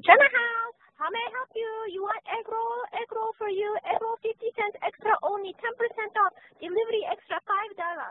China House, how may I help you? You want egg roll? Egg roll for you. Egg roll 50 cents extra only, 10% off. Delivery extra $5.